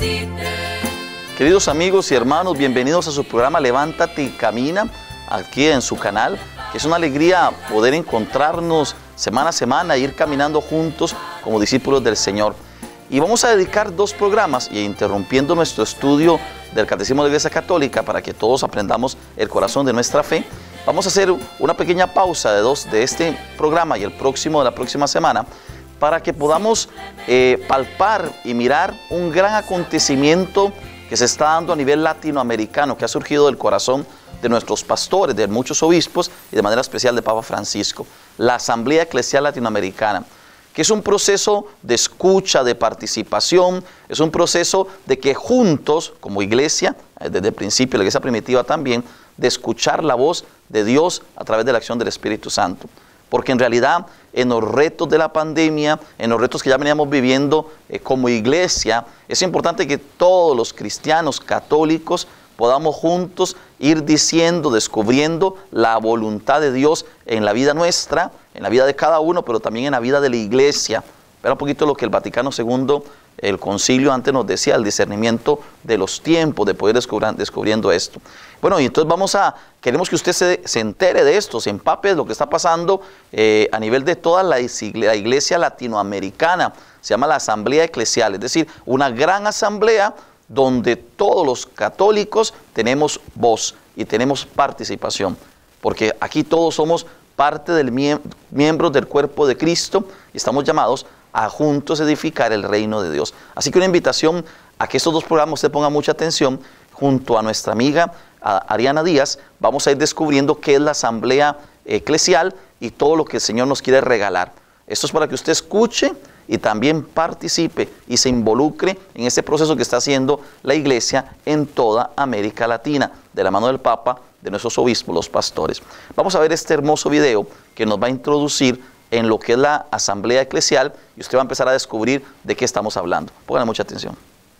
Queridos amigos y hermanos, bienvenidos a su programa Levántate y Camina, aquí en su canal. Es una alegría poder encontrarnos semana a semana e ir caminando juntos como discípulos del Señor. Y vamos a dedicar 2 programas, y interrumpiendo nuestro estudio del Catecismo de la Iglesia Católica para que todos aprendamos el corazón de nuestra fe, vamos a hacer una pequeña pausa de este programa y el próximo de la próxima semana, para que podamos palpar y mirar un gran acontecimiento que se está dando a nivel latinoamericano, que ha surgido del corazón de nuestros pastores, de muchos obispos y de manera especial de Papa Francisco, la Asamblea Eclesial Latinoamericana, que es un proceso de escucha, de participación, es un proceso de que juntos, como iglesia, desde el principio, la iglesia primitiva también, de escuchar la voz de Dios a través de la acción del Espíritu Santo. Porque en realidad, en los retos de la pandemia, en los retos que ya veníamos viviendo como iglesia, es importante que todos los cristianos católicos podamos juntos ir diciendo, descubriendo la voluntad de Dios en la vida nuestra, en la vida de cada uno, pero también en la vida de la iglesia. Era un poquito lo que el Vaticano II, el concilio antes nos decía, el discernimiento de los tiempos, de poder descubriendo esto. Bueno, y entonces queremos que usted se entere de esto, se empape de lo que está pasando a nivel de toda la iglesia latinoamericana. Se llama la Asamblea Eclesial, es decir, una gran asamblea donde todos los católicos tenemos voz y tenemos participación, porque aquí todos somos parte del miembros del cuerpo de Cristo y estamos llamados a juntos edificar el reino de Dios. Así que una invitación a que estos 2 programas usted ponga mucha atención. Junto a nuestra amiga Ariana Díaz vamos a ir descubriendo qué es la Asamblea Eclesial y todo lo que el Señor nos quiere regalar. Esto es para que usted escuche y también participe y se involucre en este proceso que está haciendo la iglesia en toda América Latina, de la mano del Papa, de nuestros obispos, los pastores. Vamos a ver este hermoso video que nos va a introducir en lo que es la Asamblea Eclesial y usted va a empezar a descubrir de qué estamos hablando. Pónganle mucha atención.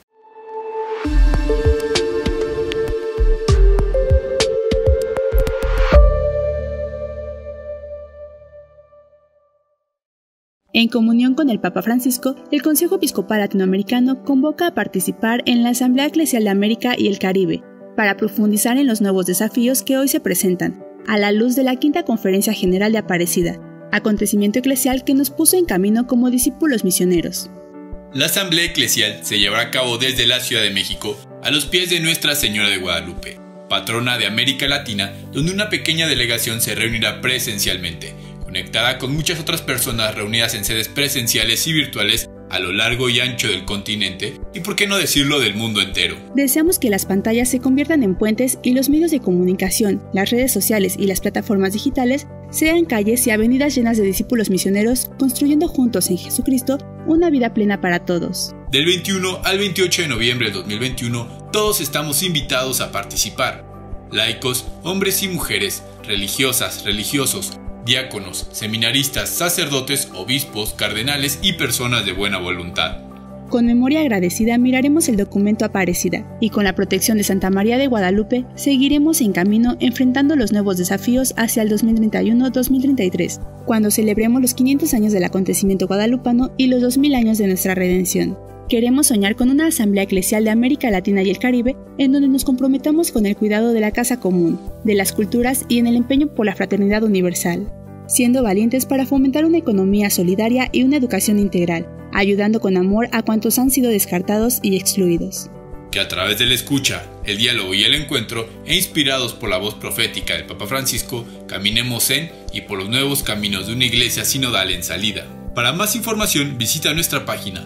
En comunión con el Papa Francisco, el Consejo Episcopal Latinoamericano convoca a participar en la Asamblea Eclesial de América y el Caribe para profundizar en los nuevos desafíos que hoy se presentan, a la luz de la Quinta Conferencia General de Aparecida, acontecimiento eclesial que nos puso en camino como discípulos misioneros. La Asamblea Eclesial se llevará a cabo desde la Ciudad de México, a los pies de Nuestra Señora de Guadalupe, patrona de América Latina, donde una pequeña delegación se reunirá presencialmente, conectada con muchas otras personas reunidas en sedes presenciales y virtuales a lo largo y ancho del continente y, por qué no decirlo, del mundo entero. Deseamos que las pantallas se conviertan en puentes y los medios de comunicación, las redes sociales y las plataformas digitales sean calles y avenidas llenas de discípulos misioneros construyendo juntos en Jesucristo una vida plena para todos. Del 21 al 28 de noviembre de 2021, todos estamos invitados a participar. Laicos, hombres y mujeres, religiosas, religiosos, diáconos, seminaristas, sacerdotes, obispos, cardenales y personas de buena voluntad. Con memoria agradecida miraremos el documento Aparecida y con la protección de Santa María de Guadalupe seguiremos en camino enfrentando los nuevos desafíos hacia el 2031-2033, cuando celebremos los 500 años del acontecimiento guadalupano y los 2000 años de nuestra redención. Queremos soñar con una Asamblea Eclesial de América Latina y el Caribe en donde nos comprometamos con el cuidado de la casa común, de las culturas y en el empeño por la fraternidad universal, siendo valientes para fomentar una economía solidaria y una educación integral, ayudando con amor a cuantos han sido descartados y excluidos. Que a través de la escucha, el diálogo y el encuentro, e inspirados por la voz profética del Papa Francisco, caminemos en y por los nuevos caminos de una iglesia sinodal en salida. Para más información, visita nuestra página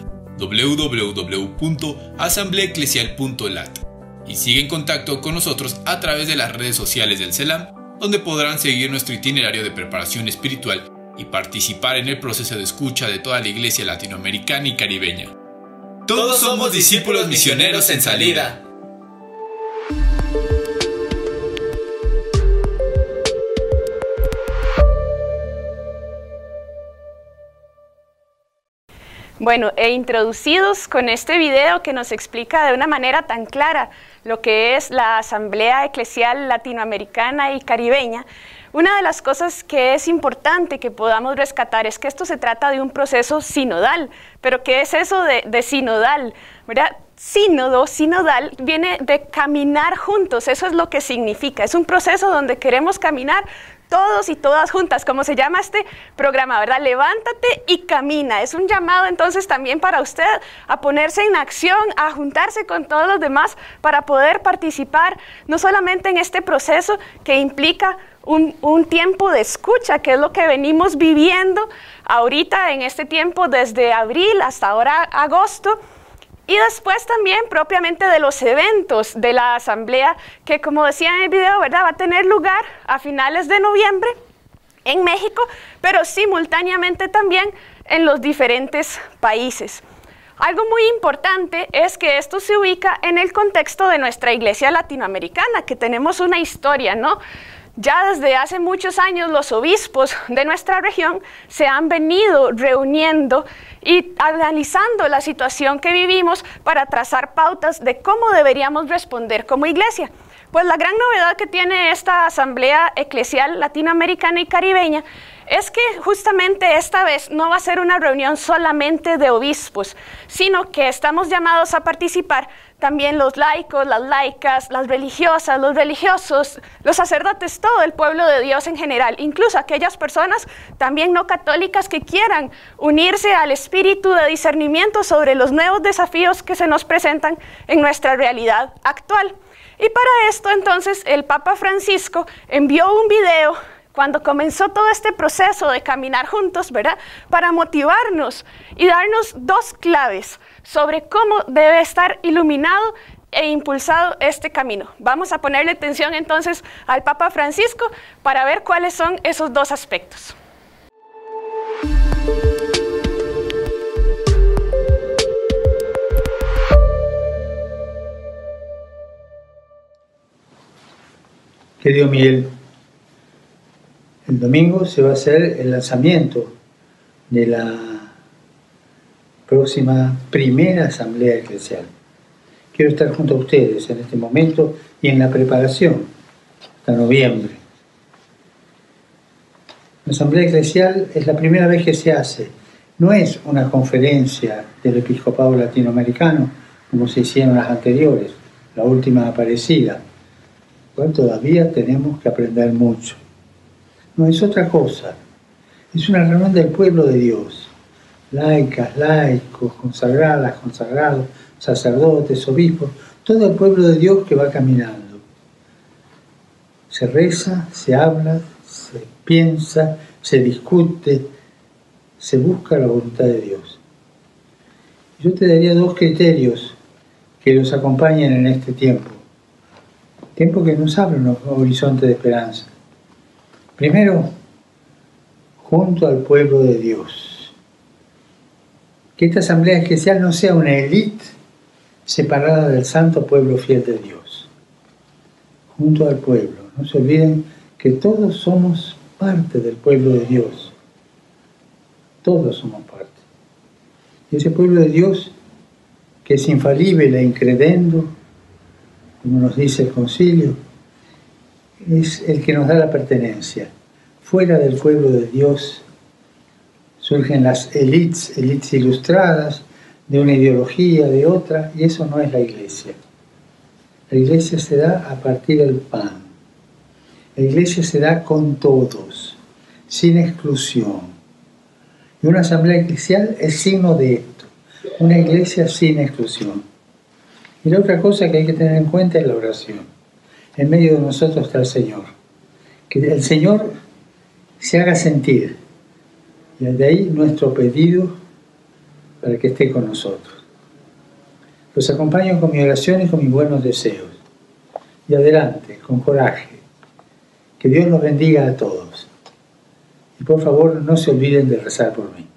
www.asambleaeclesial.lat y sigue en contacto con nosotros a través de las redes sociales del CELAM, donde podrán seguir nuestro itinerario de preparación espiritual y participar en el proceso de escucha de toda la iglesia latinoamericana y caribeña. Todos somos discípulos misioneros en salida. Bueno, introducidos con este video que nos explica de una manera tan clara lo que es la Asamblea Eclesial Latinoamericana y Caribeña, una de las cosas que es importante que podamos rescatar es que esto se trata de un proceso sinodal. ¿Pero qué es eso de sinodal? ¿Verdad? sínodo, sinodal, viene de caminar juntos, eso es lo que significa, es un proceso donde queremos caminar todos y todas juntas, como se llama este programa, ¿verdad? Levántate y camina. Es un llamado entonces también para usted a ponerse en acción, a juntarse con todos los demás para poder participar no solamente en este proceso que implica un tiempo de escucha, que es lo que venimos viviendo ahorita en este tiempo desde abril hasta ahora agosto, y después también propiamente de los eventos de la asamblea, que como decía en el video, ¿verdad?, va a tener lugar a finales de noviembre en México, pero simultáneamente también en los diferentes países. Algo muy importante es que esto se ubica en el contexto de nuestra iglesia latinoamericana, que tenemos una historia, ¿no? Ya desde hace muchos años los obispos de nuestra región se han venido reuniendo y analizando la situación que vivimos para trazar pautas de cómo deberíamos responder como iglesia. Pues la gran novedad que tiene esta Asamblea Eclesial Latinoamericana y Caribeña es que justamente esta vez no va a ser una reunión solamente de obispos, sino que estamos llamados a participar también los laicos, las laicas, las religiosas, los religiosos, los sacerdotes, todo el pueblo de Dios en general, incluso aquellas personas también no católicas que quieran unirse al espíritu de discernimiento sobre los nuevos desafíos que se nos presentan en nuestra realidad actual. Y para esto entonces el Papa Francisco envió un video cuando comenzó todo este proceso de caminar juntos, ¿verdad?, para motivarnos y darnos dos claves sobre cómo debe estar iluminado e impulsado este camino. Vamos a ponerle atención entonces al Papa Francisco para ver cuáles son esos dos aspectos. Querido Miguel, el domingo se va a hacer el lanzamiento de la próxima primera asamblea eclesial. Quiero estar junto a ustedes en este momento y en la preparación hasta noviembre. La asamblea eclesial es la primera vez que se hace. No es una conferencia del episcopado latinoamericano como se hicieron las anteriores, la última aparecida. Bueno, todavía tenemos que aprender mucho. No, es otra cosa. Es una reunión del pueblo de Dios. Laicas, laicos, consagradas, consagrados, sacerdotes, obispos, todo el pueblo de Dios que va caminando. Se reza, se habla, se piensa, se discute, se busca la voluntad de Dios. Yo te daría dos criterios que los acompañen en este tiempo. Tiempo que nos abre un horizonte de esperanza. Primero, junto al pueblo de Dios. Que esta asamblea eclesial no sea una élite separada del santo pueblo fiel de Dios. Junto al pueblo. No se olviden que todos somos parte del pueblo de Dios. Todos somos parte. Y ese pueblo de Dios, que es infalible e incredendo, como nos dice el concilio, es el que nos da la pertenencia. Fuera del pueblo de Dios surgen las élites ilustradas de una ideología, de otra, y eso no es la iglesia. La iglesia se da a partir del pan. La iglesia se da con todos, sin exclusión. Y una asamblea eclesial es signo de esto, una iglesia sin exclusión. Y la otra cosa que hay que tener en cuenta es la oración. En medio de nosotros está el Señor. Que el Señor se haga sentir. Y de ahí nuestro pedido para que esté con nosotros. Los acompaño con mi oración y con mis buenos deseos. Y adelante, con coraje. Que Dios los bendiga a todos. Y por favor, no se olviden de rezar por mí.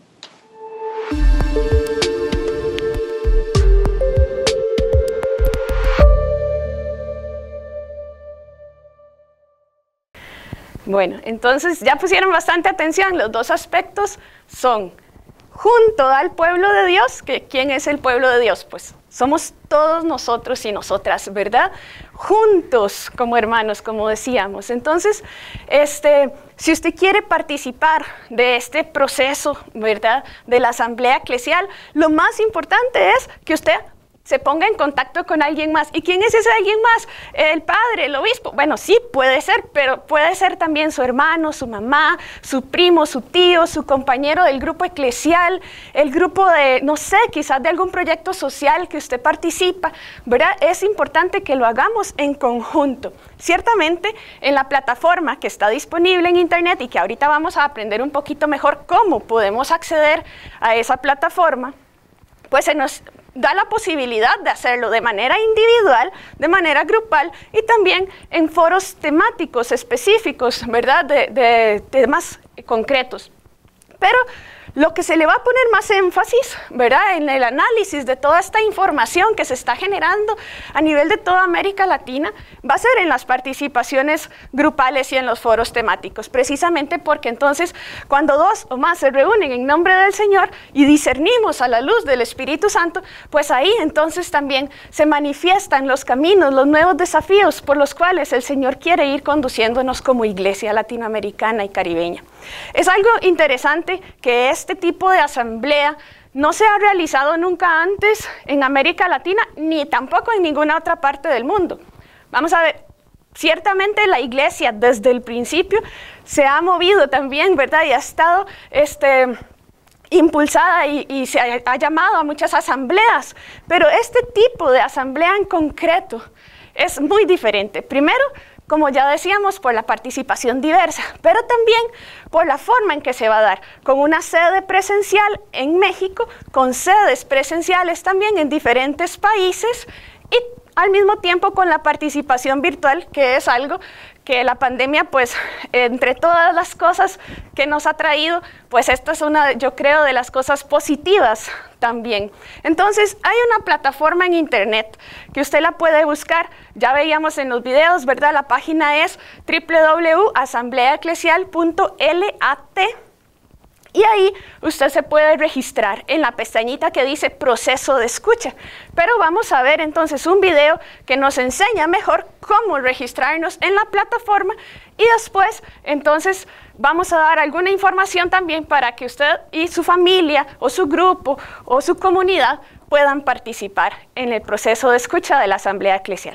Bueno, entonces ya pusieron bastante atención. Los dos aspectos son junto al pueblo de Dios, que ¿quién es el pueblo de Dios? Pues somos todos nosotros y nosotras, ¿verdad? Juntos como hermanos, como decíamos. Entonces, si usted quiere participar de este proceso, ¿verdad?, de la asamblea eclesial, lo más importante es que usted se ponga en contacto con alguien más. ¿Y quién es ese alguien más? El padre, el obispo. Bueno, sí, puede ser, pero puede ser también su hermano, su mamá, su primo, su tío, su compañero del grupo eclesial, el grupo de, no sé, quizás de algún proyecto social que usted participa, ¿verdad? Es importante que lo hagamos en conjunto. Ciertamente, en la plataforma que está disponible en internet y que ahorita vamos a aprender un poquito mejor cómo podemos acceder a esa plataforma, pues se nos da la posibilidad de hacerlo de manera individual, de manera grupal y también en foros temáticos específicos, ¿verdad? De temas concretos. Pero lo que se le va a poner más énfasis, ¿verdad?, en el análisis de toda esta información que se está generando a nivel de toda América Latina, va a ser en las participaciones grupales y en los foros temáticos, precisamente porque entonces cuando dos o más se reúnen en nombre del Señor y discernimos a la luz del Espíritu Santo, pues ahí entonces también se manifiestan los caminos, los nuevos desafíos por los cuales el Señor quiere ir conduciéndonos como iglesia latinoamericana y caribeña. Es algo interesante que este tipo de asamblea no se ha realizado nunca antes en América Latina, ni tampoco en ninguna otra parte del mundo. Vamos a ver, ciertamente la iglesia desde el principio se ha movido también, ¿verdad? Y ha estado impulsada y se ha llamado a muchas asambleas, pero este tipo de asamblea en concreto es muy diferente. Primero, como ya decíamos, por la participación diversa, pero también por la forma en que se va a dar, con una sede presencial en México, con sedes presenciales también en diferentes países y al mismo tiempo con la participación virtual, que es algo que la pandemia, pues, entre todas las cosas que nos ha traído, pues esta es una, yo creo, de las cosas positivas también. Entonces, hay una plataforma en internet que usted la puede buscar, ya veíamos en los videos, ¿verdad? La página es www.asambleaeclesial.lat. Y ahí usted se puede registrar en la pestañita que dice proceso de escucha. Pero vamos a ver entonces un video que nos enseña mejor cómo registrarnos en la plataforma y después entonces vamos a dar alguna información también para que usted y su familia o su grupo o su comunidad puedan participar en el proceso de escucha de la Asamblea Eclesial.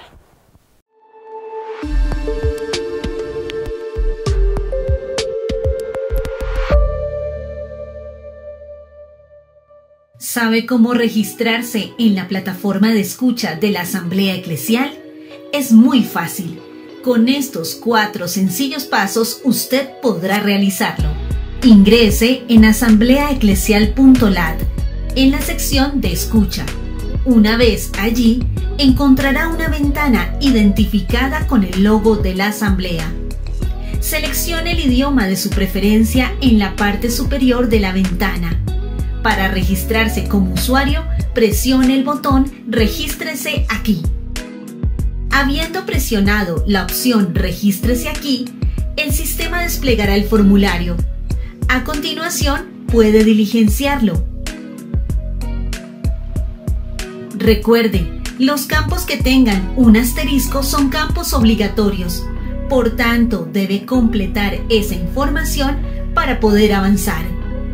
¿Sabe cómo registrarse en la plataforma de escucha de la Asamblea Eclesial? Es muy fácil. Con estos 4 sencillos pasos usted podrá realizarlo. Ingrese en asambleaeclesial.lat en la sección de escucha. Una vez allí, encontrará una ventana identificada con el logo de la asamblea. Seleccione el idioma de su preferencia en la parte superior de la ventana. Para registrarse como usuario, presione el botón Regístrese aquí. Habiendo presionado la opción Regístrese aquí, el sistema desplegará el formulario. A continuación, puede diligenciarlo. Recuerde, los campos que tengan un asterisco son campos obligatorios. Por tanto, debe completar esa información para poder avanzar.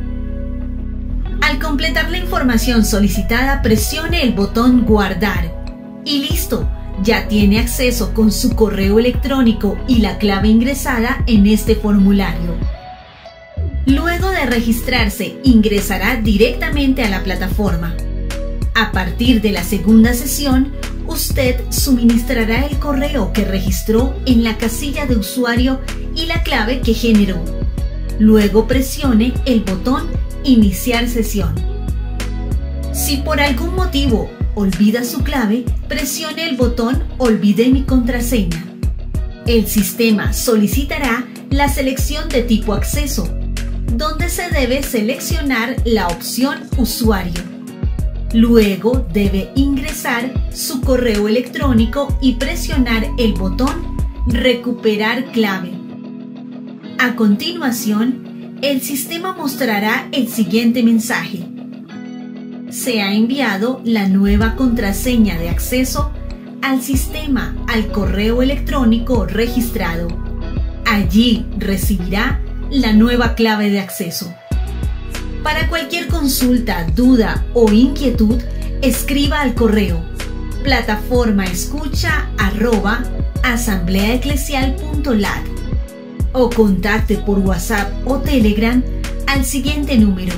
Al completar la información solicitada, presione el botón Guardar. Y listo, ya tiene acceso con su correo electrónico y la clave ingresada en este formulario. Luego de registrarse, ingresará directamente a la plataforma. A partir de la segunda sesión, usted suministrará el correo que registró en la casilla de usuario y la clave que generó. Luego presione el botón Iniciar sesión. Si por algún motivo olvida su clave, presione el botón Olvidé mi contraseña. El sistema solicitará la selección de tipo acceso, donde se debe seleccionar la opción Usuario. Luego debe ingresar su correo electrónico y presionar el botón Recuperar clave. A continuación, el sistema mostrará el siguiente mensaje. Se ha enviado la nueva contraseña de acceso al sistema al correo electrónico registrado. Allí recibirá la nueva clave de acceso. Para cualquier consulta, duda o inquietud, escriba al correo plataformaescucha@asambleaeclesial.lat o contacte por WhatsApp o Telegram al siguiente número: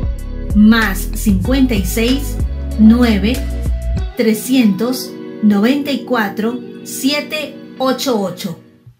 +56 9 394 788.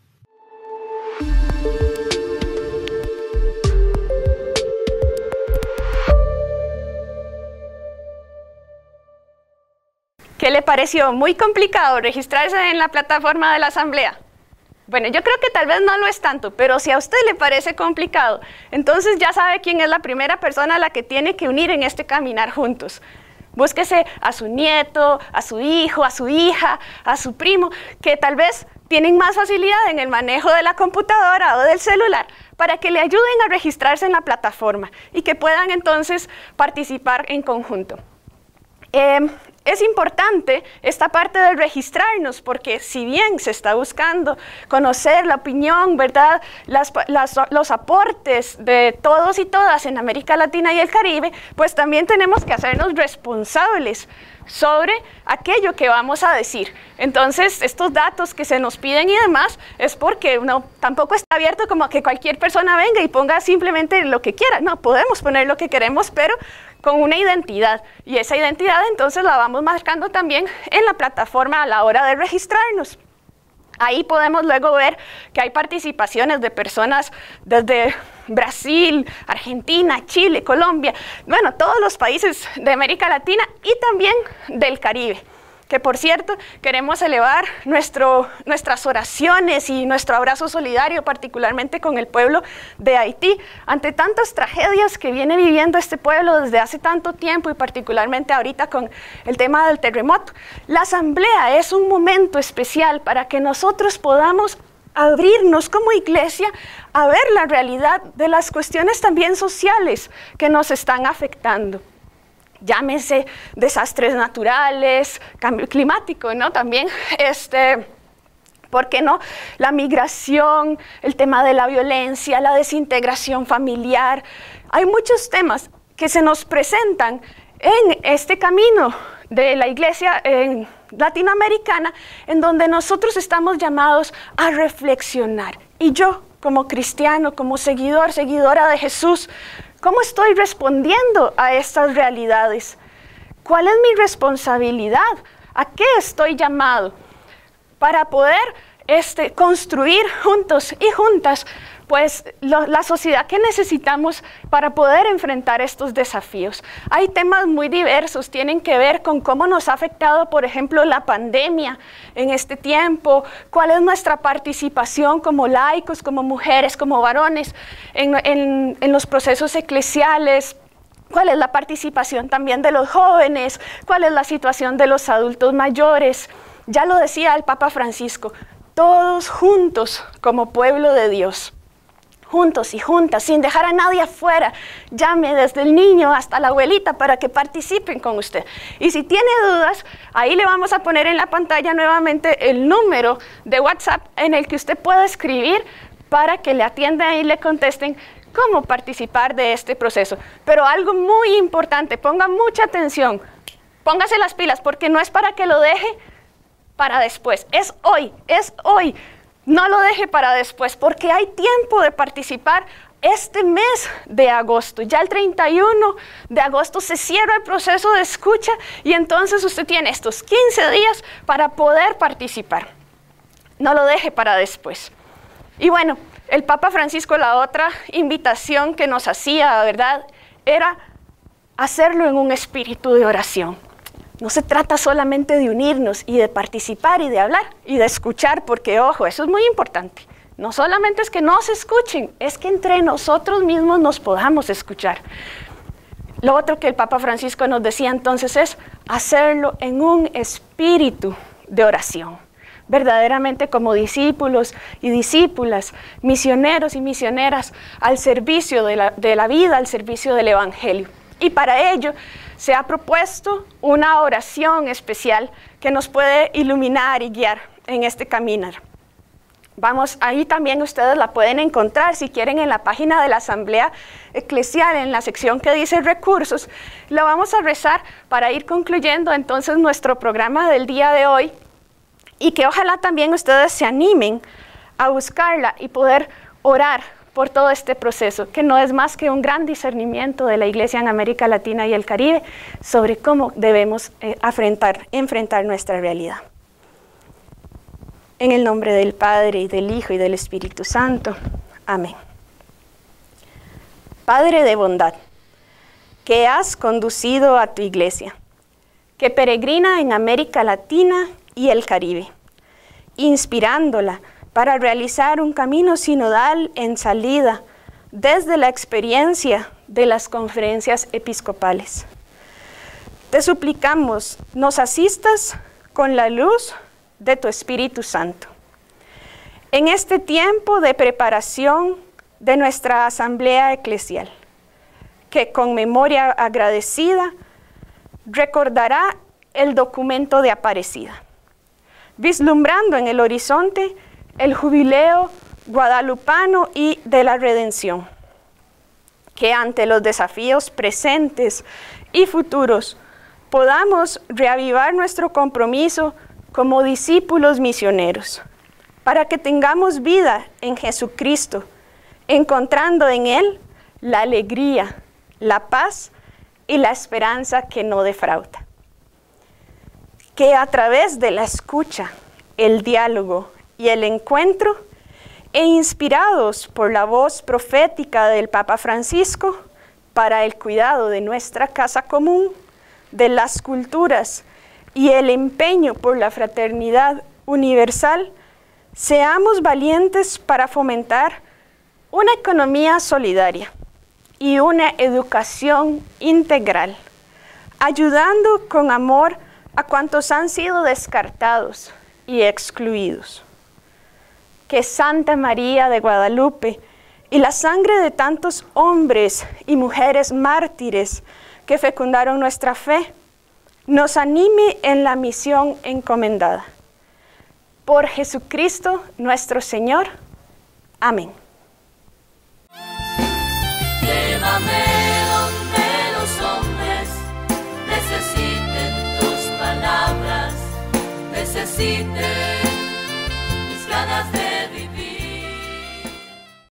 ¿Qué le pareció? ¿Muy complicado registrarse en la plataforma de la Asamblea? Bueno, yo creo que tal vez no lo es tanto, pero si a usted le parece complicado, entonces ya sabe quién es la primera persona a la que tiene que unir en este caminar juntos. Búsquese a su nieto, a su hijo, a su hija, a su primo, que tal vez tienen más facilidad en el manejo de la computadora o del celular, para que le ayuden a registrarse en la plataforma y que puedan entonces participar en conjunto. Es importante esta parte de registrarnos, porque si bien se está buscando conocer la opinión, ¿verdad?, los aportes de todos y todas en América Latina y el Caribe, pues también tenemos que hacernos responsables sobre aquello que vamos a decir. Entonces, estos datos que se nos piden y demás, es porque tampoco está abierto como a que cualquier persona venga y ponga simplemente lo que quiera. No, podemos poner lo que queremos, pero con una identidad, y esa identidad entonces la vamos marcando también en la plataforma a la hora de registrarnos. Ahí podemos luego ver que hay participaciones de personas desde Brasil, Argentina, Chile, Colombia, bueno, todos los países de América Latina y también del Caribe, que por cierto queremos elevar nuestras oraciones y nuestro abrazo solidario, particularmente con el pueblo de Haití, ante tantas tragedias que viene viviendo este pueblo desde hace tanto tiempo y particularmente ahorita con el tema del terremoto. La Asamblea es un momento especial para que nosotros podamos abrirnos como iglesia a ver la realidad de las cuestiones también sociales que nos están afectando. Llámese desastres naturales, cambio climático, ¿no? También, ¿por qué no? La migración, el tema de la violencia, la desintegración familiar. Hay muchos temas que se nos presentan en este camino de la iglesia latinoamericana, en donde nosotros estamos llamados a reflexionar. Y yo, como cristiano, como seguidora de Jesús, ¿cómo estoy respondiendo a estas realidades? ¿Cuál es mi responsabilidad? ¿A qué estoy llamado? Para poder construir juntos y juntas pues la sociedad que necesitamos para poder enfrentar estos desafíos. Hay temas muy diversos, tienen que ver con cómo nos ha afectado, por ejemplo, la pandemia en este tiempo, cuál es nuestra participación como laicos, como mujeres, como varones en los procesos eclesiales, cuál es la participación también de los jóvenes, cuál es la situación de los adultos mayores. Ya lo decía el Papa Francisco, todos juntos como pueblo de Dios. Juntos y juntas, sin dejar a nadie afuera. Llame desde el niño hasta la abuelita para que participen con usted. Y si tiene dudas, ahí le vamos a poner en la pantalla nuevamente el número de WhatsApp en el que usted puede escribir para que le atiendan y le contesten cómo participar de este proceso. Pero algo muy importante, ponga mucha atención, póngase las pilas, porque no es para que lo deje para después, es hoy, es hoy. No lo deje para después, porque hay tiempo de participar este mes de agosto. Ya el 31 de agosto se cierra el proceso de escucha y entonces usted tiene estos 15 días para poder participar. No lo deje para después. Y bueno, el Papa Francisco, la otra invitación que nos hacía, ¿verdad?, era hacerlo en un espíritu de oración. No se trata solamente de unirnos y de participar y de hablar y de escuchar, porque ojo, eso es muy importante. No solamente es que nos escuchen, es que entre nosotros mismos nos podamos escuchar. Lo otro que el Papa Francisco nos decía entonces es hacerlo en un espíritu de oración. Verdaderamente como discípulos y discípulas, misioneros y misioneras al servicio de la vida, al servicio del Evangelio. Y para ello se ha propuesto una oración especial que nos puede iluminar y guiar en este caminar. Ahí también ustedes la pueden encontrar, si quieren, en la página de la Asamblea Eclesial, en la sección que dice recursos. La vamos a rezar para ir concluyendo entonces nuestro programa del día de hoy, y que ojalá también ustedes se animen a buscarla y poder orar por todo este proceso, que no es más que un gran discernimiento de la Iglesia en América Latina y el Caribe sobre cómo debemos enfrentar nuestra realidad. En el nombre del Padre, y del Hijo, y del Espíritu Santo. Amén. Padre de bondad, que has conducido a tu Iglesia, que peregrina en América Latina y el Caribe, inspirándola para realizar un camino sinodal en salida desde la experiencia de las conferencias episcopales. Te suplicamos, nos asistas con la luz de tu Espíritu Santo. En este tiempo de preparación de nuestra Asamblea Eclesial, que con memoria agradecida recordará el documento de Aparecida, vislumbrando en el horizonte el jubileo guadalupano y de la redención, que ante los desafíos presentes y futuros podamos reavivar nuestro compromiso como discípulos misioneros, para que tengamos vida en Jesucristo, encontrando en Él la alegría, la paz y la esperanza que no defrauda. Que a través de la escucha, el diálogo y el encuentro, e inspirados por la voz profética del Papa Francisco para el cuidado de nuestra casa común, de las culturas y el empeño por la fraternidad universal, seamos valientes para fomentar una economía solidaria y una educación integral, ayudando con amor a cuantos han sido descartados y excluidos. Que Santa María de Guadalupe y la sangre de tantos hombres y mujeres mártires que fecundaron nuestra fe nos anime en la misión encomendada. Por Jesucristo nuestro Señor. Amén. Llévame donde los hombres necesiten tus palabras, necesiten